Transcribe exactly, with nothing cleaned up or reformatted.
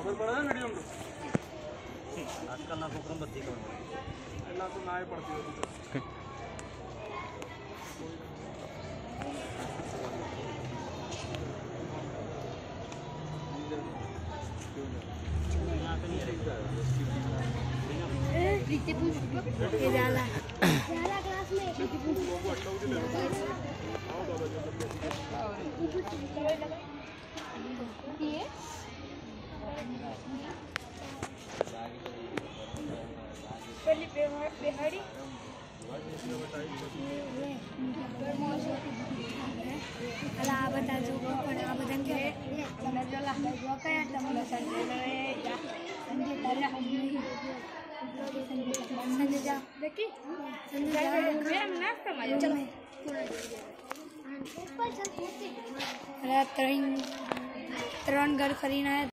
आजकल ना प्रोग्राम बत्ती करो ना तो ना ही पड़ती है जाला जाला क्लास में ये पहले बिहारी अला बता जो पण आ बदन के नजला जो कया तमला संजय संजय तारा संजय जा देखी संजय मेरा नाश्ता में चल ऊपर चल अरे त्रण त्रण घर खरीना है।